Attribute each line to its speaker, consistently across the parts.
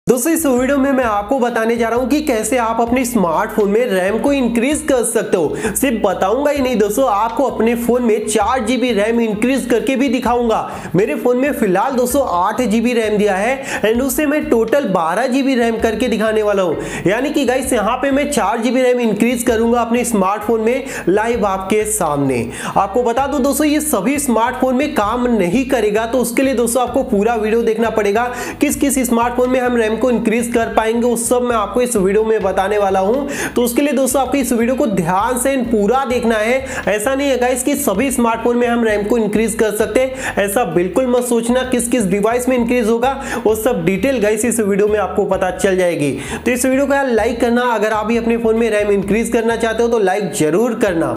Speaker 1: दोस्तों इस वीडियो में मैं आपको बताने जा रहा हूं कि कैसे आप अपने स्मार्टफोन में रैम को इंक्रीज कर सकते हो। सिर्फ बताऊंगा ही नहीं दोस्तों, आपको अपने फोन में 4 GB रैम इंक्रीज करके भी दिखाऊंगा। मेरे फोन में फिलहाल दोस्तों 8 GB रैम दिया है एंड उससे मैं टोटल 12 GB रैम करके दिखाने वाला हूं। यानी कि गाइस यहाँ पे मैं 4 GB रैम इंक्रीज करूंगा अपने स्मार्टफोन में लाइव आपके सामने। आपको बता दूं दोस्तों ये सभी स्मार्टफोन में काम नहीं करेगा, तो उसके लिए दोस्तों आपको पूरा वीडियो देखना पड़ेगा। किस किस स्मार्टफोन में हम रैम को इंक्रीज कर पाएंगे वो सब मैं आपको इस वीडियो में बताने वाला हूं। तो उसके लिए दोस्तों आपको इस वीडियो को ध्यान से पूरा देखना है। ऐसा नहीं है गाइस कि सभी स्मार्टफोन में हम रैम को इंक्रीज कर सकते हैं, ऐसा बिल्कुल मत सोचना। किस किस डिवाइस में इंक्रीज होगा वो सब डिटेल गाइस इस वीडियो में आपको पता चल जाएगी। तो इस वीडियो को यार लाइक करना, अगर आप भी अपने फोन में रैम इंक्रीज करना चाहते हो तो लाइक जरूर करना।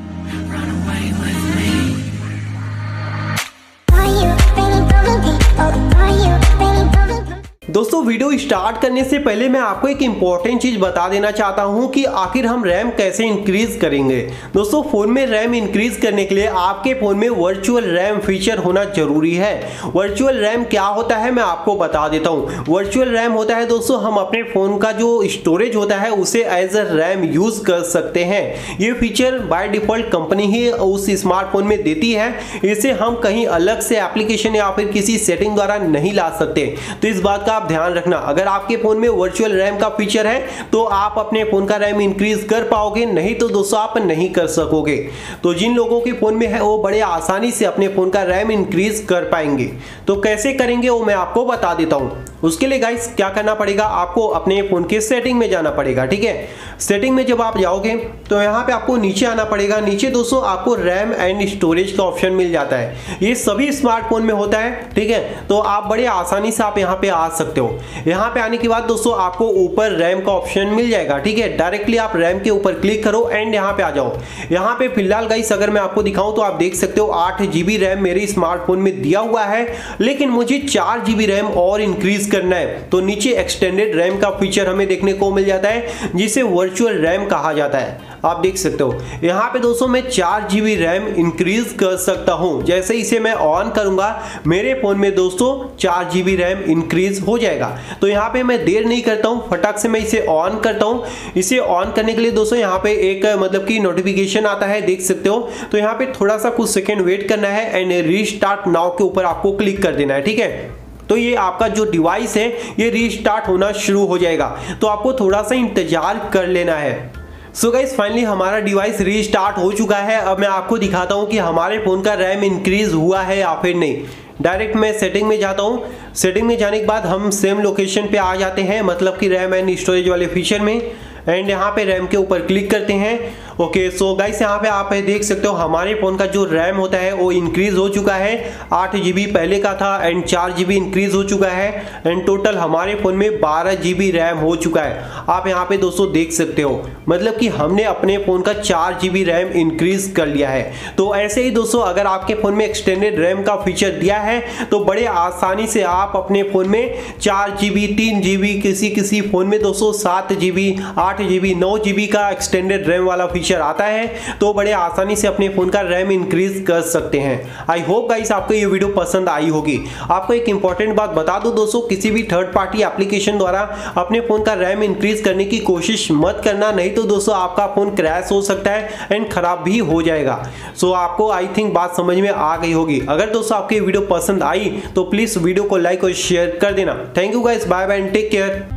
Speaker 1: दोस्तों वीडियो स्टार्ट करने से पहले मैं आपको एक इंपॉर्टेंट चीज बता देना चाहता हूं कि आखिर हम रैम कैसे इंक्रीज करेंगे। दोस्तों फोन में रैम इंक्रीज करने के लिए आपके फोन में वर्चुअल रैम फीचर होना जरूरी है। वर्चुअल रैम क्या होता है मैं आपको बता देता हूं। वर्चुअल रैम होता है दोस्तों, हम अपने फोन का जो स्टोरेज होता है उसे एज अ रैम यूज कर सकते हैं। ये फीचर बाय डिफॉल्ट कंपनी ही उस स्मार्टफोन में देती है, इसे हम कहीं अलग से एप्लीकेशन या फिर किसी सेटिंग द्वारा नहीं ला सकते। तो इस बात का आप ध्यान रखना, अगर आपके फोन में वर्चुअल रैम का फीचर है तो आप अपने फोन का रैम इंक्रीज कर पाओगे, नहीं तो दोस्तों आप नहीं कर सकोगे। तो जिन लोगों के फोन में है वो बड़े आसानी से अपने फोन का रैम इंक्रीज कर पाएंगे। तो कैसे करेंगे वो मैं आपको बता देता हूं। उसके लिए गाइस क्या करना पड़ेगा, आपको अपने फोन के सेटिंग में जाना पड़ेगा। ठीक है, सेटिंग में जब आप जाओगे तो यहाँ पे आपको नीचे आना पड़ेगा। नीचे दोस्तों आपको रैम एंड स्टोरेज का ऑप्शन मिल जाता है, ये सभी स्मार्टफोन में होता है। ठीक है, तो आप बड़े आसानी से आप यहाँ पे आ सकते हो। यहाँ पे आने के बाद दोस्तों आपको ऊपर रैम का ऑप्शन मिल जाएगा। ठीक है, डायरेक्टली आप रैम के ऊपर क्लिक करो एंड यहाँ पे आ जाओ। यहाँ पे फिलहाल गाइस अगर मैं आपको दिखाऊं तो आप देख सकते हो 8 GB रैम मेरे स्मार्टफोन में दिया हुआ है, लेकिन मुझे 4 GB रैम और इंक्रीज करना है। तो नीचे एक्सटेंडेड रैम का फीचर हमें देखने को मिल जाता है, जिसे वर्चुअल रैम कहा जाता है। आप देख सकते हो यहाँ पे दोस्तों मैं 4 GB रैम इंक्रीज कर सकता हूं। जैसे इसे मैं ऑन करूंगा मेरे फोन में दोस्तों 4 GB रैम इंक्रीज हो जाएगा। तो यहाँ पे मैं देर नहीं करता हूं, फटाक से मैं इसे ऑन करता हूं। इसे ऑन करने के लिए दोस्तों यहाँ पे एक मतलब की नोटिफिकेशन आता है, देख सकते हो। तो यहाँ पे थोड़ा सा कुछ सेकेंड वेट करना है एंड रीस्टार्ट नाउ के ऊपर आपको क्लिक कर देना है। ठीक है, तो ये आपका जो डिवाइस है ये रीस्टार्ट होना शुरू हो जाएगा, तो आपको थोड़ा सा इंतजार कर लेना है। सो गाइस फाइनली हमारा डिवाइस रीस्टार्ट हो चुका है। अब मैं आपको दिखाता हूं कि हमारे फोन का रैम इंक्रीज हुआ है या फिर नहीं। डायरेक्ट मैं सेटिंग में जाता हूं। सेटिंग में जाने के बाद हम सेम लोकेशन पे आ जाते हैं, मतलब कि रैम एंड स्टोरेज वाले फीचर में, एंड यहाँ पे रैम के ऊपर क्लिक करते हैं। ओके, सो गाइस यहाँ पे आप देख सकते हो हमारे फोन का जो रैम होता है वो इंक्रीज हो चुका है। 8 GB पहले का था एंड 4 GB इंक्रीज हो चुका है एंड टोटल हमारे फोन में 12 GB रैम हो चुका है। आप यहाँ पे दोस्तों देख सकते हो, मतलब कि हमने अपने फोन का 4 GB रैम इंक्रीज कर लिया है। तो ऐसे ही दोस्तों अगर आपके फोन में एक्सटेंडेड रैम का फीचर दिया है तो बड़े आसानी से आप अपने फोन में 4 GB 3 GB किसी फोन में दोस्तों 7 GB 8 GB 9 GB का एक्सटेंडेड रैम वाला फीचर आता है, तो बड़े आसानी से अपने फोन का रैम इंक्रीज कर सकते हैं। आई होप गाइस आपको ये वीडियो पसंद आई होगी। आपको एक इंपॉर्टेंट बात बता दूं दोस्तों, किसी भी थर्ड पार्टी एप्लीकेशन द्वारा अपने फोन का रैम इंक्रीज करने की कोशिश मत करना, नहीं तो दोस्तों आपका फोन क्रैश हो सकता है एंड खराब भी हो जाएगा। सो आपको आई थिंक बात समझ में आ गई होगी। अगर दोस्तों आपको ये वीडियो पसंद आई तो प्लीज वीडियो को लाइक और शेयर कर देना। Thank you guys, bye bye and take care.